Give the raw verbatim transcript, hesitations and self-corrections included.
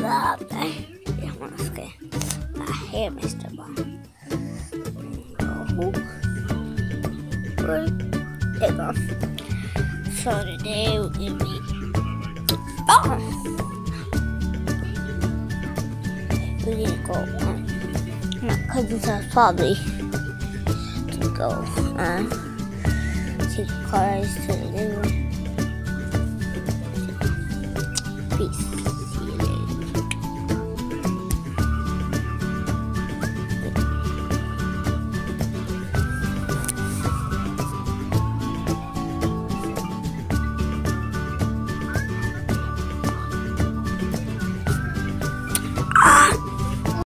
love that. Yeah, let's get my hair, Mister Bond. There you go. So today we're gonna be oh, we're gonna go. Um, my cousin's house probably to go. Uh, take cars to the living room.